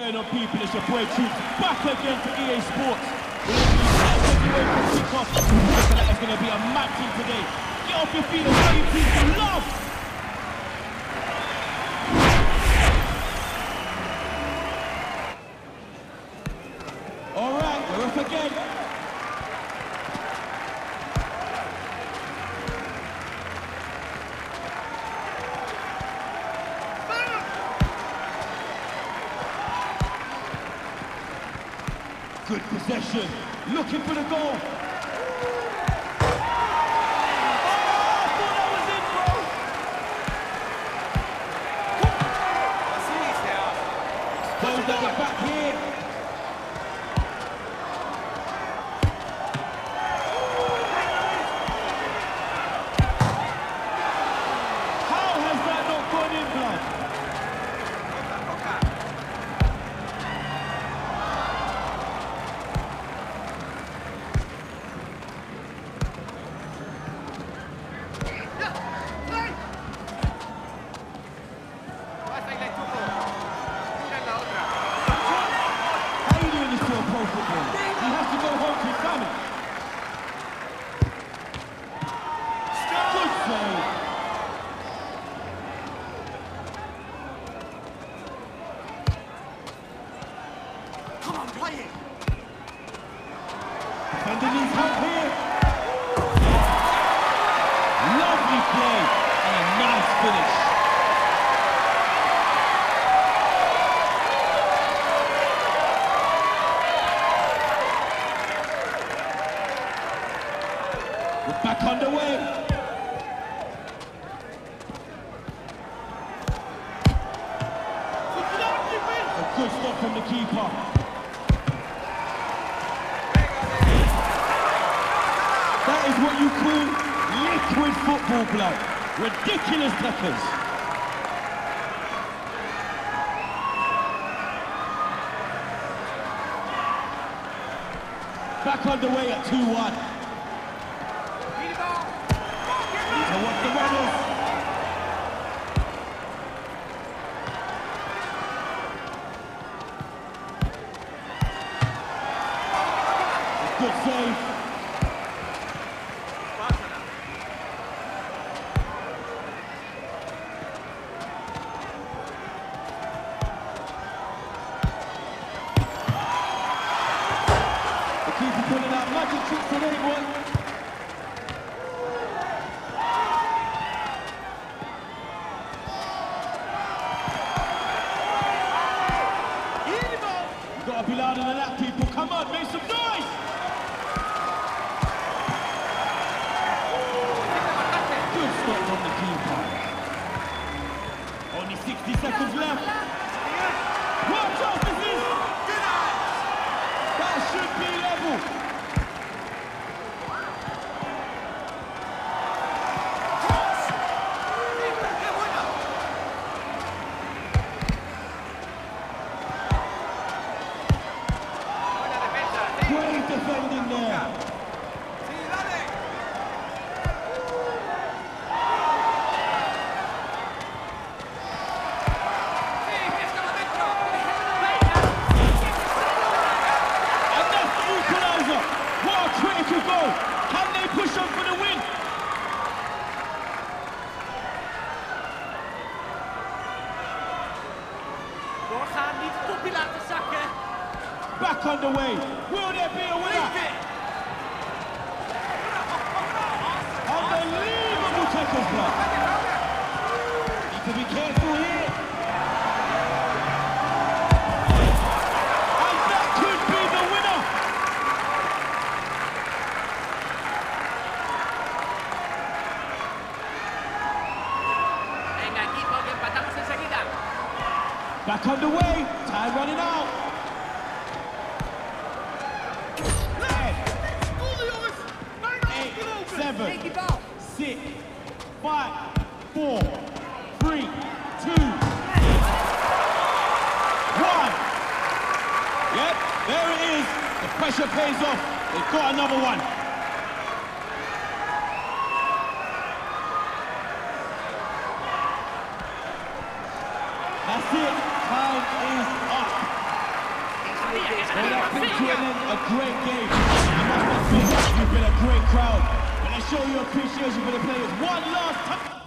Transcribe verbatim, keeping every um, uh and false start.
On people, it's your boy Troops back again for E A Sports. We're going to be kickoff. Looking like it's going to be a mad team today. Get off your feet and show your team some love. All right, we're off again. Good possession, looking for the goal. Oh, I thought that was it, bro. Goes at the back here. How has that not gone in, blood? Defender needs help here. Lovely play and a nice finish. We're back underway. A good stop from the keeper. That is what you call liquid football, blood. Ridiculous tackles. Back underway at two one. Need to watch the runners. Good save. Keep pulling out magic tricks today, boy. You've got to be louder than that, people. Come on, make some noise! Good stop from the keeper. Only sixty seconds left. What chance is this? That should be level. Great defending there. Critical goal. Can they push on for the win? Doorgaan, niet het toppie laten zakken. Back underway. Will there be a winner? Unbelievable tackles, blood. Need to be careful here. And that could be the winner. Back underway, time running out. Ten, eight, seven, six, five, four, three, two, one. Yep, there it is. The pressure pays off. They've got another one. That's it. Time is up. Well, that's been to an end a great game. I must admit, you've been a great crowd. But let's show you appreciation for the players. One last time.